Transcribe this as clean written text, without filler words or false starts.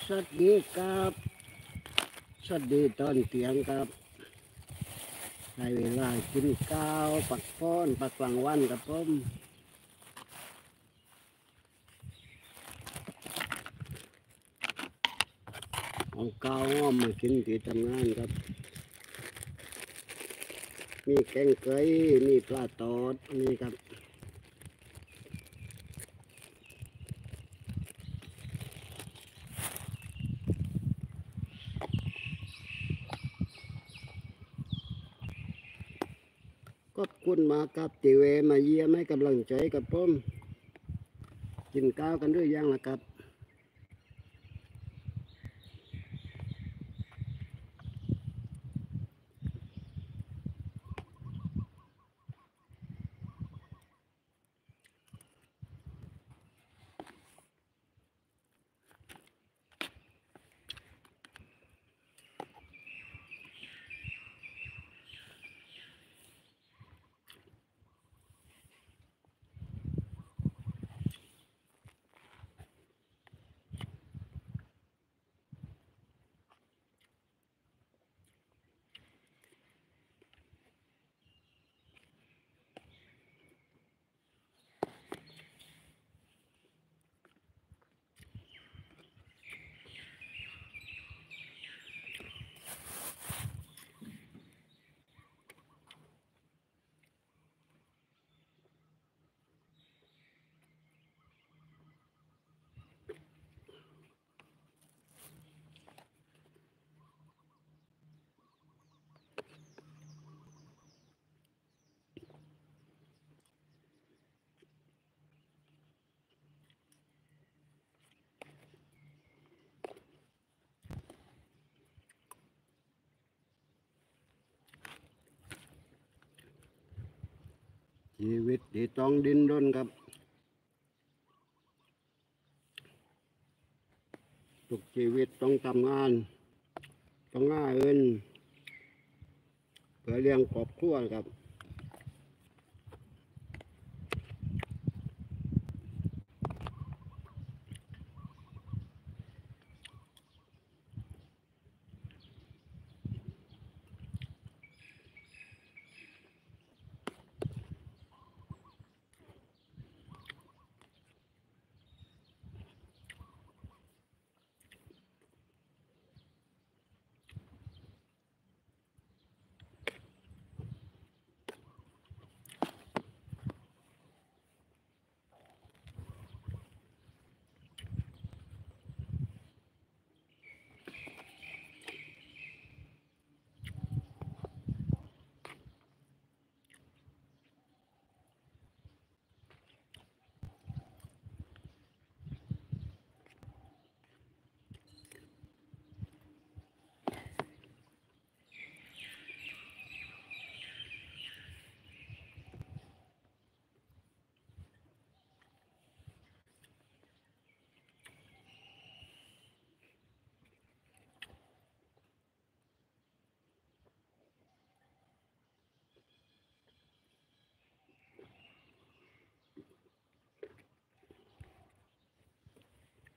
สวัสดีครับสวัสดีตอนเที่ยงครับในเวลากินข้าวปักป้อนปักกลางวันครับผมเอาข้าวอ้อมมากินที่ทำงานครับมีแกงไก่มีปลาตอดนี่ครับขอบคุณมากครับที่แวะมาเยี่ยมให้กำลังใจกับผมกินข้าวกันหรือยังล่ะครับชีวิตที่ต้องดิ้นรนครับทุกชีวิตต้องทำงานต้องหาเงินเพื่อเลี้ยงครอบครัวครับ